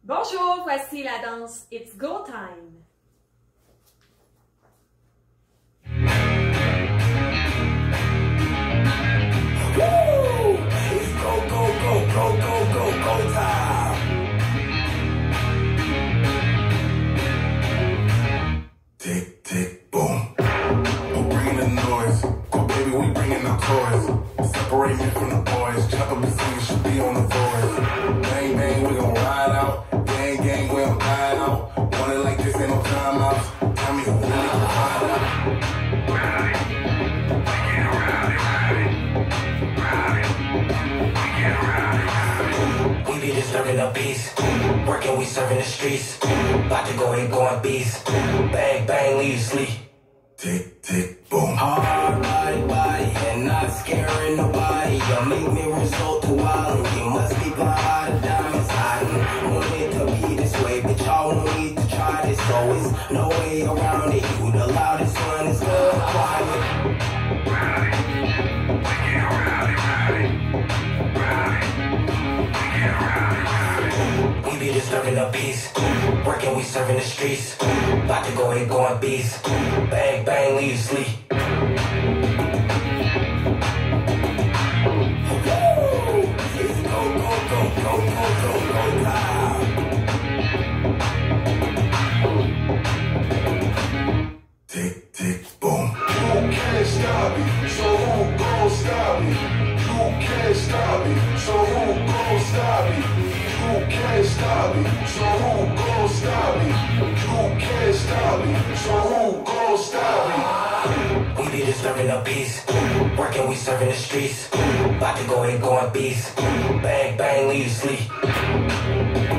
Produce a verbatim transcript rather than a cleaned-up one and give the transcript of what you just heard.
Bonjour, voici la danse It's Go Time. Woo! It's go, go, go, go, go, go, go time. Tick, tick, boom. We're bringing the noise. Go, baby, we bringing the toys. Separate me from the boys. Chop up the scene, should be on the voice. Bang, bang, we gon' ride out. Gang, gang, we gon' ride out. Want it like this, ain't no time out. Tell me who really can find out. Rowdy, we get rowdy, rowdy. Rowdy, we get rowdy, rowdy. We be disturbing the peace. Working, we serving the streets. About to go and going beast. Bang, bang, leave you sleep. Tick, tick, boom. Hard body, body, and not scaring nobody. You make me resort to wild. You must be blind to diamonds hiding. Want it to be this way, but y'all won't need to try this. So it's no way around it. You the loudest one is good, quiet. Rowdy, we get rowdy, rowdy. Rowdy, we get rowdy, rowdy. We be disturbing the peace. Working, we serving the streets. About to go and going beast. Bang, bang, leave you sleep. It's go, go, go, go, go, go, go time. Tick, tick, boom. You can't stop me, so who gon' stop me? You can't stop me, so who gon' stop me? You can't stop me, so who gon' stop me? You can't stop me, so who gon' stop me? We be disturbing the peace. Working, we serving the streets. About to go and going beast. Bang, bang, leave you sleep.